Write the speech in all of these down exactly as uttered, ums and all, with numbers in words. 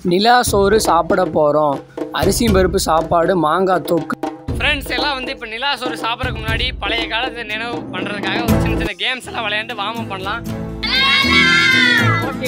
நிலா சோறு சாப்பிட போகிறோம். அரிசி பருப்பு சாப்பாடு, மாங்காய் தொக்கு. ஃப்ரெண்ட்ஸ் எல்லாம் வந்து இப்போ நிலா சோறு சாப்பிட்றதுக்கு முன்னாடி பழைய காலத்தை நினைவு பண்ணுறதுக்காக ஒரு சின்ன சின்ன கேம்ஸ் எல்லாம் விளையாண்டு வார்ம் அப் பண்ணலாம். Okay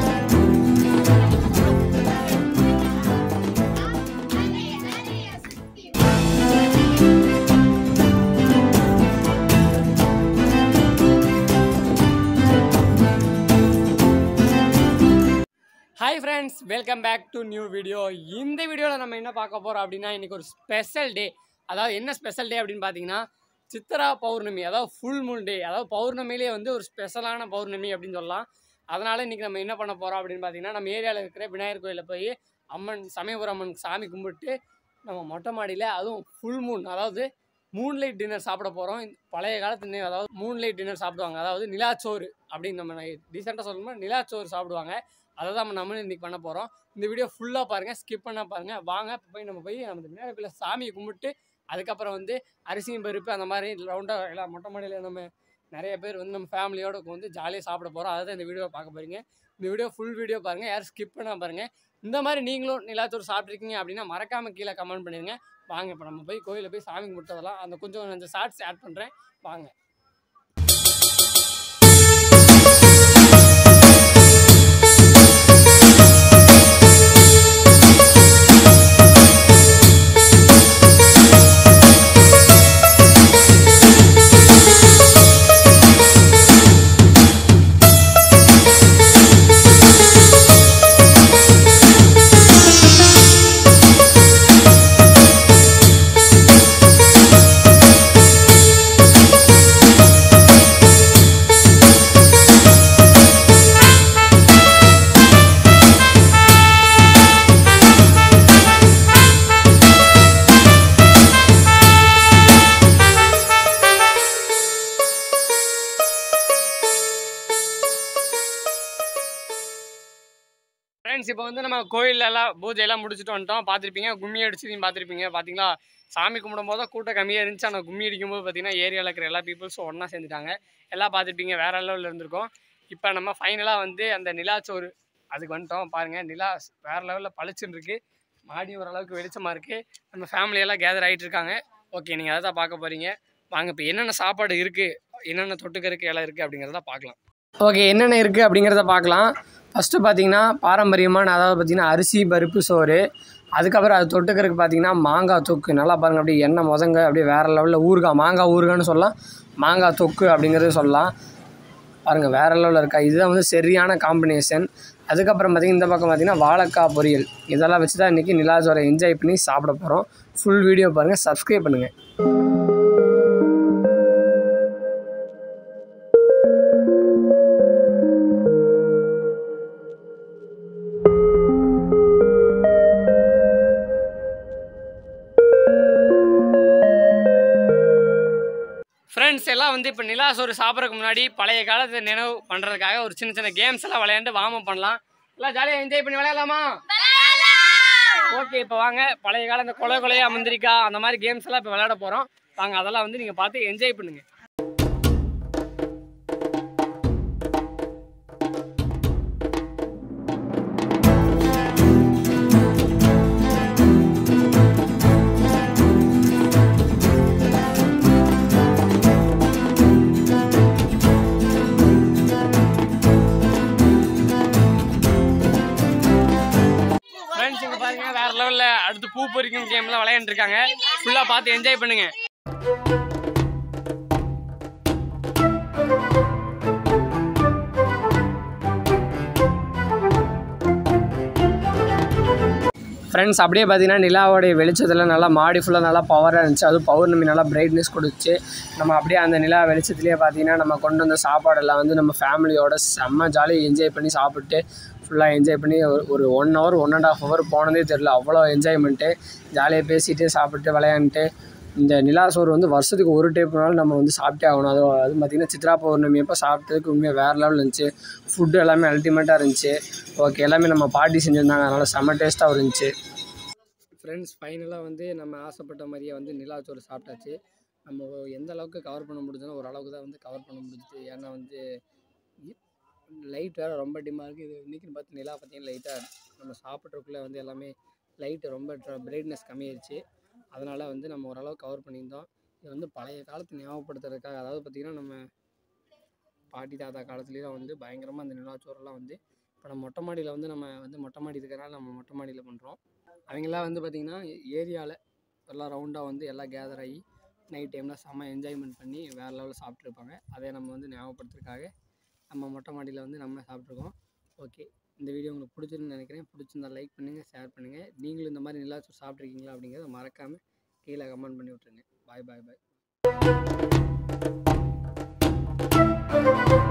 hi friends, welcome back to new video. இந்த வீடியோவில் நம்ம என்ன பார்க்க போகிறோம் அப்படின்னா, இன்றைக்கி ஒரு ஸ்பெஷல் டே. அதாவது என்ன ஸ்பெஷல் டே அப்படின்னு பார்த்தீங்கன்னா, சித்திரா பௌர்ணமி, அதாவது ஃபுல் மூன் டே. அதாவது பௌர்ணமிலே வந்து ஒரு ஸ்பெஷலான பௌர்ணமி அப்படின்னு சொல்லலாம். அதனால் இன்றைக்கி நம்ம என்ன பண்ண போகிறோம் அப்படின்னு பார்த்தீங்கன்னா, நம்ம ஏரியாவில் இருக்கிற விநாயகர் கோயிலில் போய் அம்மன் சமயபுரம் அம்மன் சாமி கும்பிட்டு நம்ம மொட்டை மாடியில், அதுவும் ஃபுல் மூன், அதாவது மூன்லைட் டின்னர் சாப்பிட போகிறோம். பழைய காலத்து அதாவது மூன்லைட் டின்னர் சாப்பிடுவாங்க, அதாவது நிலாச்சோறு அப்படின்னு நம்ம டீசெண்டாக சொல்லணும்னா நிலாச்சோறு சாப்பிடுவாங்க. அதை தான் நம்ம இன்றைக்கி பண்ண போகிறோம். இந்த வீடியோ ஃபுல்லாக பாருங்கள், ஸ்கிப் பண்ணால் பாருங்கள். வாங்க இப்போ போய் நம்ம போய் நம்ம விநாயகர் கோயிலில் சாமியை கும்பிட்டு அதுக்கப்புறம் வந்து அரிசியும் பருப்பு அந்த மாதிரி ரவுண்டாக எல்லாம் மொட்டை மாடியில் நம்ம நிறைய பேர் வந்து நம்ம ஃபேமிலியோடு வந்து ஜாலியாக சாப்பிட போகிறோம். அதை தான் இந்த வீடியோவை பார்க்க போகிறீங்க. இந்த வீடியோ ஃபுல் வீடியோ பாருங்கள், யாரும் ஸ்கிப் பண்ணால் பாருங்கள். இந்த மாதிரி நீங்களும் நிலாச்சோறு சாப்பிட்ருக்கீங்க அப்படின்னா மறக்காமல் கீழே கமெண்ட் பண்ணிடுங்க. வாங்க இப்போ நம்ம போய் கோயிலில் போய் சாமி கும்பிட்டதெல்லாம் அந்த கொஞ்சம் அந்த ஷார்ட்ஸ் ஆட் பண்ணுறேன், வாங்க. ஃப்ரெண்ட்ஸ் இப்போ வந்து நம்ம கோயிலெல்லாம் பூஜையெல்லாம் முடிச்சுட்டு வந்துட்டோம். பார்த்துருப்பீங்க, கும்மி அடிச்சதையும் பார்த்துருப்பீங்க. பார்த்தீங்களா, சாமி கும்பிடும் போது கூட்டம் கம்மியாக இருந்துச்சு. ஆனால் கும்மி அடிக்கும்போது பார்த்தீங்கன்னா ஏரியாவில் இருக்கிற எல்லா பீப்புள்ஸும் ஒன்றா சேர்ந்துட்டாங்க. எல்லாம் பார்த்துருப்பீங்க, வேறு லெவலில் இருந்திருக்கும். இப்போ நம்ம ஃபைனலாக வந்து அந்த நிலாச்சோறு அதுக்கு வந்துட்டோம். பாருங்கள், நிலா வேறு லெவலில் பளிச்சுன்னு இருக்குது. மாடி ஓரளவுக்கு வெளிச்சமாக இருக்குது. நம்ம ஃபேமிலியெல்லாம் கேதர் ஆகிட்டு இருக்காங்க. ஓகே, நீங்கள் அதை தான் பார்க்க போகிறீங்க. வாங்க இப்போ என்னென்ன சாப்பாடு இருக்குது, என்னென்ன தொட்டுக்கருக்கு எல்லாம் இருக்குது அப்படிங்கிறத பார்க்கலாம். ஓகே, என்னென்ன இருக்குது அப்படிங்கிறத பார்க்கலாம். ஃபஸ்ட்டு பார்த்தீங்கன்னா பாரம்பரியமான, அதாவது பார்த்திங்கன்னா அரிசி பருப்பு சோறு. அதுக்கப்புறம் அது தொட்டுக்கிறதுக்கு பார்த்திங்கன்னா மாங்காய் தொக்கு. நல்லா பாருங்கள், அப்படியே எண்ணெய் முதங்க அப்படியே வேறு லெவலில் ஊறுகாய், மாங்காய் ஊறுகான்னு சொல்லலாம், மாங்காய் தொக்கு அப்படிங்கிறது சொல்லலாம். பாருங்கள் வேறு லெவலில் இருக்கா. இதுதான் வந்து சரியான காம்பினேஷன். அதுக்கப்புறம் பார்த்திங்கன்னா இந்த பக்கம் பார்த்திங்கன்னா வாழைக்காய் பொரியல். இதெல்லாம் வச்சு தான் இன்றைக்கி நிலாச்சோரை என்ஜாய் பண்ணி சாப்பிட போகிறோம். ஃபுல் வீடியோ பாருங்கள், சப்ஸ்கிரைப் பண்ணுங்கள். ஃப்ரெண்ட்ஸ் எல்லாம் வந்து இப்போ நிலா சோறு சாப்பிட்றதுக்கு முன்னாடி பழைய காலத்தை நினைவு பண்ணுறதுக்காக ஒரு சின்ன சின்ன கேம்ஸ் எல்லாம் விளையாண்டு வார்ம் அப் பண்ணலாம். எல்லாம் ஜாலியாக என்ஜாய் பண்ணி விளையாடலாமா? ஓகே, இப்போ வாங்க பழைய காலம் இந்த கொலை கொலையா முந்திரிக்கா அந்த மாதிரி கேம்ஸ் எல்லாம் இப்போ விளையாட போகிறோம். வாங்க, அதெல்லாம் வந்து நீங்கள் பார்த்து என்ஜாய் பண்ணுங்கள். வேற லெவல்ல அடுத்து பூ பறிக்கும் கேம்லாம் விளையாண்டு இருக்காங்க. ஃபுல்லா பார்த்து என்ஜாய் பண்ணுங்க. ஃப்ரெண்ட்ஸ் அப்படியே பார்த்தீங்கன்னா நிலாவோடைய வெளிச்சத்தில் நல்லா மாடி ஃபுல்லாக நல்லா பவராக இருந்துச்சு. அதுவும் பௌர்ணமி நல்லா பிரைட்னஸ் கொடுத்துச்சு. நம்ம அப்படியே அந்த நிலா வெளிச்சத்துலேயே பார்த்தீங்கன்னா நம்ம கொண்டு வந்த சாப்பாடெல்லாம் வந்து நம்ம ஃபேமிலியோட செம்ம ஜாலியாக என்ஜாய் பண்ணி சாப்பிட்டு ஃபுல்லாக என்ஜாய் பண்ணி ஒரு one hour one and half hour போனதே தெரில. அவ்வளோ என்ஜாய்மெண்ட்டு, ஜாலியாக பேசிட்டு சாப்பிட்டு விளையாண்டுட்டு. இந்த நிலா சோறு வந்து வருஷத்துக்கு ஒரு டைப்னாலும் நம்ம வந்து சாப்பிட்டே ஆகணும். அது அது பார்த்திங்கன்னா சித்ரா பௌர்ணமி அப்போ சாப்பிட்டதுக்கு உண்மையாக வேறு லெவலில் இருந்துச்சு. ஃபுட்டு எல்லாமே அல்டிமேட்டாக இருந்துச்சு. ஓகே, எல்லாமே நம்ம பாட்டி செஞ்சுருந்தாங்க, அதனால் செம்ம டேஸ்ட்டாக இருந்துச்சு. ஃப்ரெண்ட்ஸ் ஃபைனலாக வந்து நம்ம ஆசைப்பட்ட மாதிரியே வந்து நிலாச்சோறு சாப்பிட்டாச்சு. நம்ம எந்த அளவுக்கு கவர் பண்ண முடிஞ்சதோ ஓரளவுக்கு தான் வந்து கவர் பண்ண முடிஞ்சுது. ஏன்னா வந்து லைட் வேறு ரொம்ப டிம்மாக இருக்குது. இது இன்றைக்கின்னு பார்த்து நிலா பார்த்தீங்கன்னா லைட்டாக நம்ம சாப்பிட்றதுக்குள்ளே வந்து எல்லாமே லைட்டு ரொம்ப பிரைட்னஸ் கம்மியாயிருச்சு. அதனால் வந்து நம்ம ஓரளவு கவர் பண்ணியிருந்தோம். இது வந்து பழைய காலத்தை ஞாபகப்படுத்துறதுக்காக, அதாவது பார்த்திங்கன்னா நம்ம பாட்டி தாத்தா காலத்துலேயும் வந்து பயங்கரமாக அந்த நிலாச்சோறுலாம் வந்து இப்போ நம்ம மொட்டை மாடியில் வந்து நம்ம வந்து மொட்டை மாடி இருக்கிறனால நம்ம மொட்டை மாடியில் பண்ணுறோம். அவங்களாம் வந்து பார்த்திங்கன்னா ஏரியாவில் எல்லாம் ரவுண்டாக வந்து எல்லாம் கேதர் ஆகி நைட் டைமில் செம்ம என்ஜாய்மெண்ட் பண்ணி வேறு லெவலில் சாப்பிட்ருப்பாங்க. அதை நம்ம வந்து ஞாபகப்படுத்துறதுக்காக நம்ம மொட்டை மாடியில் வந்து நம்ம சாப்பிட்ருக்கோம். ஓகே, இந்த வீடியோ உங்களுக்கு பிடிச்சிருன்னு நினைக்கிறேன். பிடிச்சிருந்தா லைக் பண்ணுங்கள், ஷேர் பண்ணுங்கள். நீங்களும் இந்த மாதிரி நிலாச்சோறு சாப்பிட்ருக்கீங்களா அப்படிங்கிறத மறக்காமல் கீழே கமெண்ட் பண்ணி விட்ருங்க. பாய் பாய் பாய்.